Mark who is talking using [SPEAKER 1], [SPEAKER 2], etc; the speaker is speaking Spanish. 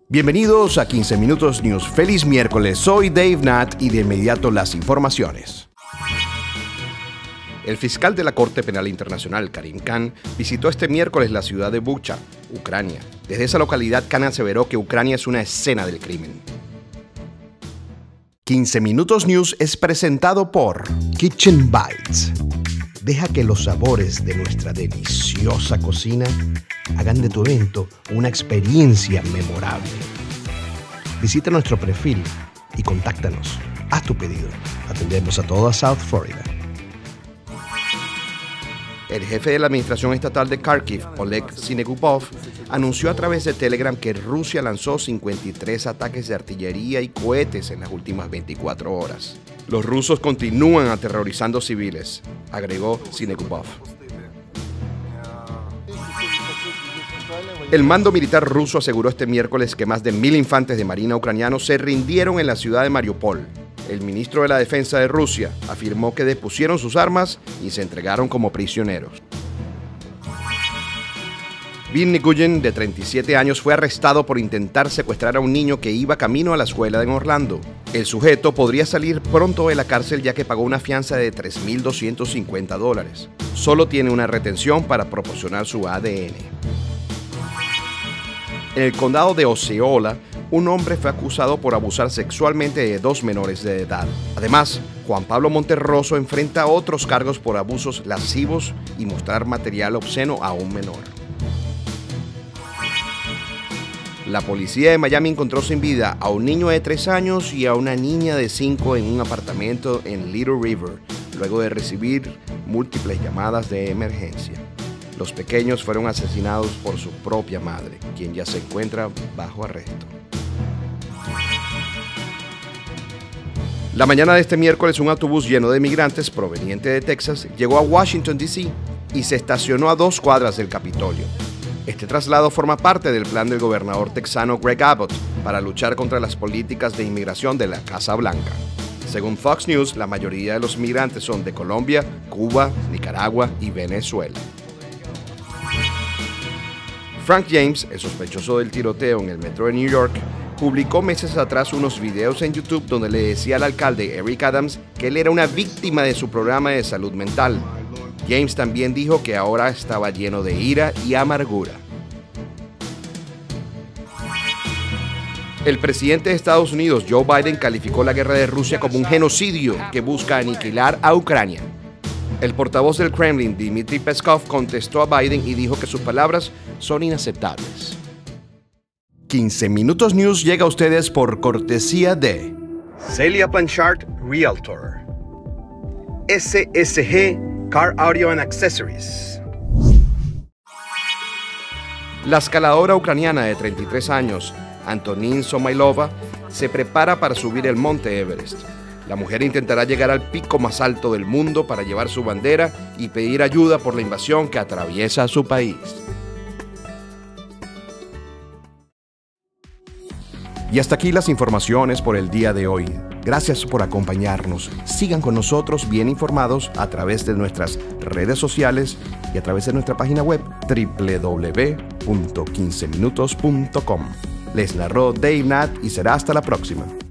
[SPEAKER 1] Bienvenidos a 15 Minutos News. Feliz miércoles, soy Dave Nat y de inmediato las informaciones. El fiscal de la Corte Penal Internacional, Karim Khan, visitó este miércoles la ciudad de Bucha, Ucrania. Desde esa localidad, Khan aseveró que Ucrania es una escena del crimen. 15 Minutos News es presentado por Kitchen Bites. Deja que los sabores de nuestra deliciosa cocina hagan de tu evento una experiencia memorable. Visita nuestro perfil y contáctanos. Haz tu pedido. Atendemos a toda South Florida. El jefe de la administración estatal de Kharkiv, Oleg Sinegubov, anunció a través de Telegram que Rusia lanzó 53 ataques de artillería y cohetes en las últimas 24 horas. Los rusos continúan aterrorizando civiles, agregó Sinegubov. El mando militar ruso aseguró este miércoles que más de 1.000 infantes de marina ucranianos se rindieron en la ciudad de Mariupol. El ministro de la Defensa de Rusia afirmó que depusieron sus armas y se entregaron como prisioneros. Vin Nguyen, de 37 años, fue arrestado por intentar secuestrar a un niño que iba camino a la escuela en Orlando. El sujeto podría salir pronto de la cárcel ya que pagó una fianza de $3.250. Solo tiene una retención para proporcionar su ADN. En el condado de Osceola, un hombre fue acusado por abusar sexualmente de 2 menores de edad. Además, Juan Pablo Monterroso enfrenta otros cargos por abusos lascivos y mostrar material obsceno a un menor. La policía de Miami encontró sin vida a un niño de 3 años y a una niña de 5 en un apartamento en Little River, luego de recibir múltiples llamadas de emergencia. Los pequeños fueron asesinados por su propia madre, quien ya se encuentra bajo arresto. La mañana de este miércoles, un autobús lleno de migrantes proveniente de Texas llegó a Washington, D.C. y se estacionó a 2 cuadras del Capitolio. Este traslado forma parte del plan del gobernador texano Greg Abbott para luchar contra las políticas de inmigración de la Casa Blanca. Según Fox News, la mayoría de los migrantes son de Colombia, Cuba, Nicaragua y Venezuela. Frank James, el sospechoso del tiroteo en el metro de New York, publicó meses atrás unos videos en YouTube donde le decía al alcalde Eric Adams que él era una víctima de su programa de salud mental. James también dijo que ahora estaba lleno de ira y amargura. El presidente de Estados Unidos, Joe Biden, calificó la guerra de Rusia como un genocidio que busca aniquilar a Ucrania. El portavoz del Kremlin, Dmitry Peskov, contestó a Biden y dijo que sus palabras son inaceptables. 15 Minutos News llega a ustedes por cortesía de Celia Blanchard Realtor, SSG Car Audio and Accessories. La escaladora ucraniana de 33 años, Antonin Somailova, se prepara para subir el monte Everest. La mujer intentará llegar al pico más alto del mundo para llevar su bandera y pedir ayuda por la invasión que atraviesa su país. Y hasta aquí las informaciones por el día de hoy. Gracias por acompañarnos. Sigan con nosotros bien informados a través de nuestras redes sociales y a través de nuestra página web www.15minutos.com. Les narró Dave Nat y será hasta la próxima.